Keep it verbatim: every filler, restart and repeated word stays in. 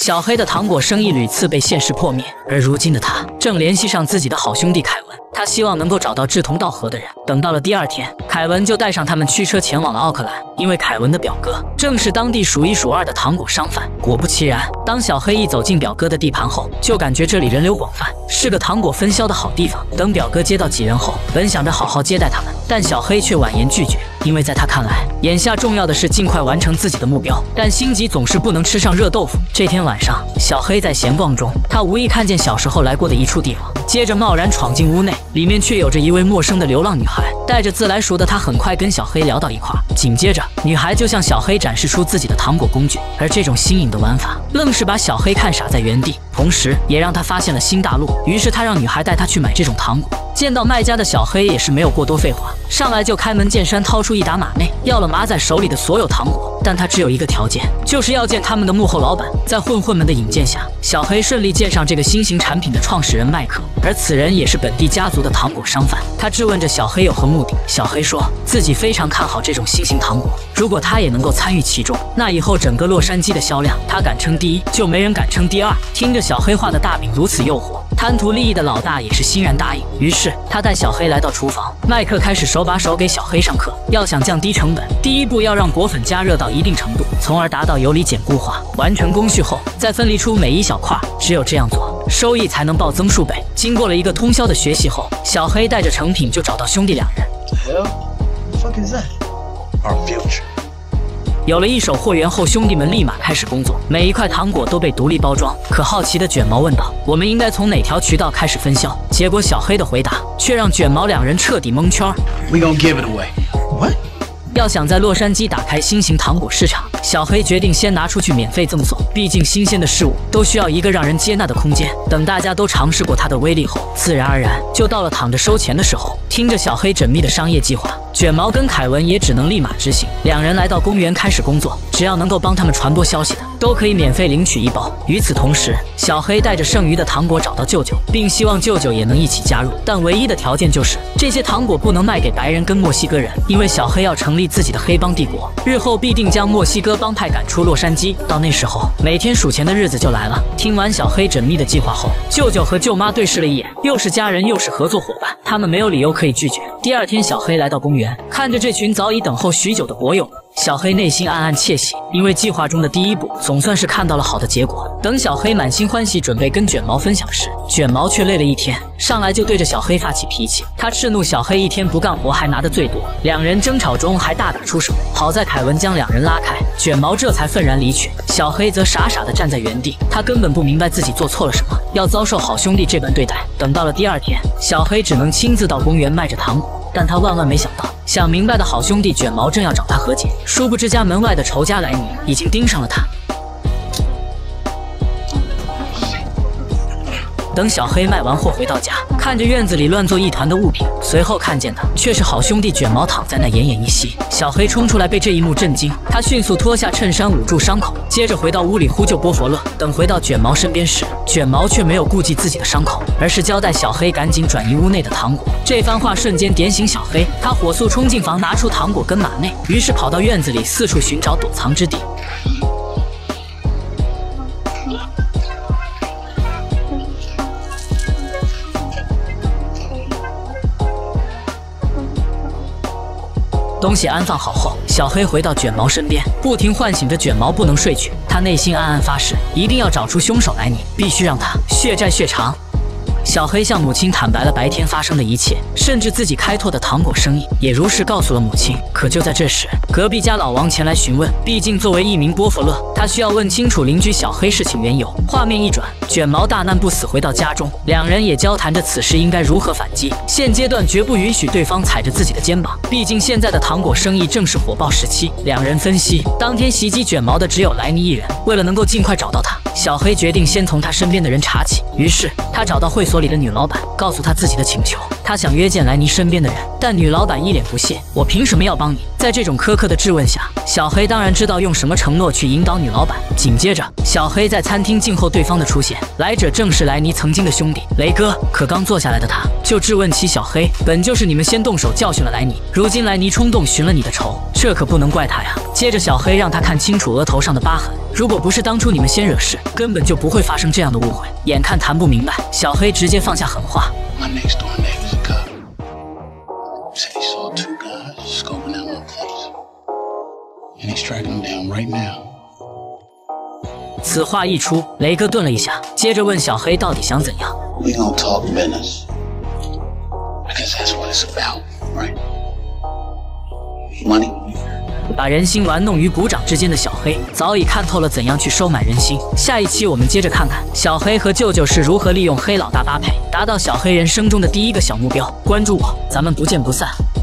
小黑的糖果生意屡次被现实破灭，而如今的他正联系上自己的好兄弟凯文，他希望能够找到志同道合的人。等到了第二天，凯文就带上他们驱车前往了奥克兰，因为凯文的表哥正是当地数一数二的糖果商贩。果不其然，当小黑一走进表哥的地盘后，就感觉这里人流广泛，是个糖果分销的好地方。等表哥接到几人后，本想着好好接待他们，但小黑却婉言拒绝，因为在他看来，眼下重要的是尽快完成自己的目标，但心急总是不能吃上热豆腐。这天晚上，小黑在闲逛中，他无意看见小时候来过的一处地方，接着贸然闯进屋内，里面却有着一位陌生的流浪女孩。带着自来熟的他很快跟小黑聊到一块儿，紧接着女孩就向小黑展示出自己的糖果工具，而这种新颖的玩法愣是把小黑看傻在原地，同时也让他发现了新大陆。于是他让女孩带他去买这种糖果。见到卖家的小黑也是没有过多废话，上来就开门见山掏出一沓马内，要了马仔手里的所有糖果，但他只有一个条件，就是要见他们的幕后老板。在混混们的引荐下，小黑顺利见上这个新型产品的创始人麦克，而此人也是本地家族的糖果商贩。他质问着小黑有何目的，小黑说自己非常看好这种新型糖果，如果他也能够参与其中，那以后整个洛杉矶的销量，他敢称第一，就没人敢称第二。听着小黑画的大饼如此诱惑，贪图利益的老大也是欣然答应。于是他带小黑来到厨房，麦克开始手把手给小黑上课。要想降低成本，第一步要让果粉加热到一定程度，从而达到游离碱固化。完成工序后，再分离出每一小块，只有这样做，收益才能暴增数倍。经过了一个通宵的学习后，小黑带着成品就找到兄弟两人。有了一手货源后，兄弟们立马开始工作，每一块糖果都被独立包装。可好奇的卷毛问道：“我们应该从哪条渠道开始分销？”结果小黑的回答却让卷毛两人彻底蒙圈。 We gonna give it away. What? 要想在洛杉矶打开新型糖果市场，小黑决定先拿出去免费赠送，毕竟新鲜的事物都需要一个让人接纳的空间。等大家都尝试过它的威力后，自然而然就到了躺着收钱的时候。听着小黑缜密的商业计划，卷毛跟凯文也只能立马执行。两人来到公园开始工作，只要能够帮他们传播消息的，都可以免费领取一包。与此同时，小黑带着剩余的糖果找到舅舅，并希望舅舅也能一起加入，但唯一的条件就是这些糖果不能卖给白人跟墨西哥人，因为小黑要成立自己的黑帮帝国，日后必定将墨西哥帮派赶出洛杉矶。到那时候，每天数钱的日子就来了。听完小黑缜密的计划后，舅舅和舅妈对视了一眼，又是家人又是合作伙伴，他们没有理由可以拒绝。第二天，小黑来到公园，看着这群早已等候许久的国友，小黑内心暗暗窃喜，因为计划中的第一步总算是看到了好的结果。等小黑满心欢喜准备跟卷毛分享时，卷毛却累了一天，上来就对着小黑发起脾气。他斥怒小黑一天不干活还拿得最多，两人争吵中还大打出手。好在凯文将两人拉开，卷毛这才愤然离去。小黑则傻傻地站在原地，他根本不明白自己做错了什么，要遭受好兄弟这般对待。等到了第二天，小黑只能亲自到公园卖着糖果。但他万万没想到，想明白的好兄弟卷毛正要找他和解，殊不知家门外的仇家莱尼已经盯上了他。等小黑卖完货回到家，看着院子里乱作一团的物品，随后看见的却是好兄弟卷毛躺在那奄奄一息。小黑冲出来被这一幕震惊，他迅速脱下衬衫捂住伤口，接着回到屋里呼救波佛勒。等回到卷毛身边时，卷毛却没有顾及自己的伤口，而是交代小黑赶紧转移屋内的糖果。这番话瞬间点醒小黑，他火速冲进房拿出糖果跟马内，于是跑到院子里四处寻找躲藏之地。东西安放好后，小黑回到卷毛身边，不停唤醒着卷毛不能睡去。他内心暗暗发誓，一定要找出凶手莱尼，必须让他血债血偿。小黑向母亲坦白了白天发生的一切，甚至自己开拓的糖果生意也如实告诉了母亲。可就在这时，隔壁家老王前来询问，毕竟作为一名波佛勒，他需要问清楚邻居小黑事情缘由。画面一转，卷毛大难不死回到家中，两人也交谈着此事应该如何反击。现阶段绝不允许对方踩着自己的肩膀，毕竟现在的糖果生意正是火爆时期。两人分析，当天袭击卷毛的只有莱尼一人，为了能够尽快找到他，小黑决定先从他身边的人查起。于是他找到会所里的女老板，告诉她自己的请求。 他想约见莱尼身边的人，但女老板一脸不屑：“我凭什么要帮你？”在这种苛刻的质问下，小黑当然知道用什么承诺去引导女老板。紧接着，小黑在餐厅静候对方的出现，来者正是莱尼曾经的兄弟雷哥。可刚坐下来的他就质问起小黑：“本就是你们先动手教训了莱尼，如今莱尼冲动寻了你的仇，这可不能怪他呀。”接着，小黑让他看清楚额头上的疤痕，如果不是当初你们先惹事，根本就不会发生这样的误会。眼看谈不明白，小黑直接放下狠话。 My next door neighbor's a cop. Said he saw two guys scoping out my place. And he's tracking them down right now. 此话一出，雷哥顿了一下，接着问小黑到底想怎样。 We gonna talk business. Because that's what it's about, right? Money. 把人心玩弄于股掌之间的小黑，早已看透了怎样去收买人心。下一期我们接着看看小黑和舅舅是如何利用黑老大搭配，达到小黑人生中的第一个小目标。关注我，咱们不见不散。